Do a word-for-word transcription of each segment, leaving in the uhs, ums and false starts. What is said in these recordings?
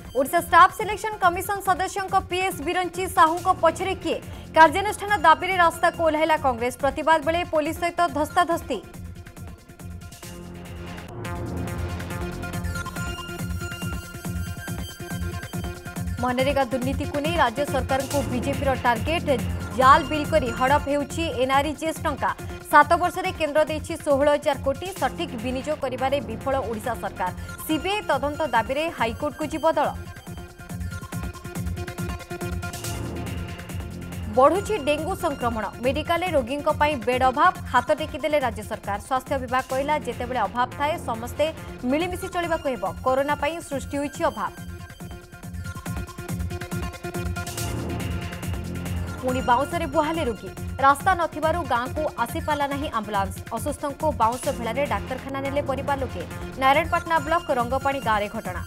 Odisha staff selection commission सदस्यों PS Biranchi Sahu पछरे किए कार्यानुष्ठान दाबी रास्ता को ओह्लाइला कांग्रेस प्रतिवाद बेले पुलिस सहित धस्ताधस्ती। मनरेगा दुर्नीति को नहीं राज्य सरकार को बीजेपी टार्गेट जाल बिल करी हड़प हेउछि एनआरजीएस टंका सात वर्ष में केन्द्र देछि सोलह हजार कोटी सठिक विनियोग करिबारे विफल ओडिशा सरकार सीबीआई तदंत दाबी रे हाईकोर्ट को जीव दल। बढ़ुछि डेंगू संक्रमण मेडिकल रोगी बेड अभाव हाथ टेकीदेले राज्य सरकार स्वास्थ्य विभाग कहला जेतेबेले अभाव थाए समस्ते मिलिमिशि चलिबाको हेबो कोरोना पई सृष्टि होइछि अभाव। पुणी बाउंसरे बुहाले रोगी रास्ता नथिबारु गाँ को आसी पाला नहीं आंबुलांस असुस्थों को बाउंस भेड़े डाक्तरखाना नेले परिवार लोके नारायणपाटना ब्लॉक रंगपाणी गाँव में घटना।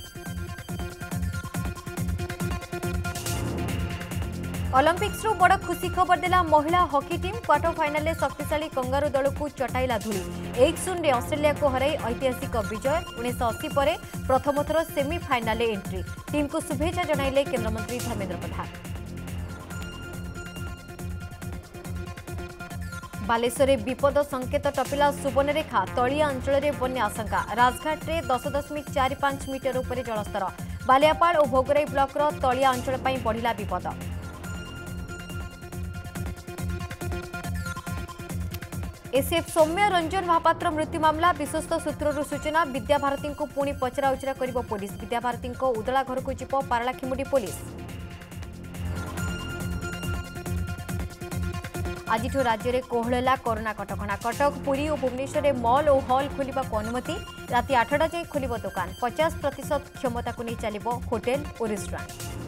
ओलंपिक्स बड़ खुशी खबर देला महिला हॉकी टीम क्वार्टर फाइनल शक्तिशाली कंगारू दल को चटाइला धूली एक शून्य ऑस्ट्रेलिया को हराई ऐतिहासिक विजय उन्नीस अशी पर प्रथम थर सेमिफाइनाल एंट्री टीम को शुभेच्छा जणाइले केन्द्रमंत्री धर्मेन्द्र प्रधान। बालेश्वर विपद संकेत टपिला सुवर्णरेखा तलिया अंचल में बन्या आशंका राजघाट में दस दशमिक चार पांच मीटर उपर जलस्तर बालियापाड़ और भोगराई ब्लॉकर तलिया अंचल पर बढ़िला विपद। एसीएफ सौम्य रंजन महापात्र मृत्यु मामला विश्वस्त सूत्रर सूचना विद्याभारती को पुणी पचरा उचरा कर पुलिस विद्याभारती उदला घर को जीव पारलाखिमुंडी पुलिस। आज राज्य में कोहला कोरोना कटकणा कटक पुरी और भुवनेश्वर में मॉल और हॉल खोलने को अनुमति राति आठटा जाए खोल दुकान पचास प्रतिशत क्षमता को नहीं चलो होटेल और रेस्टोरेंट।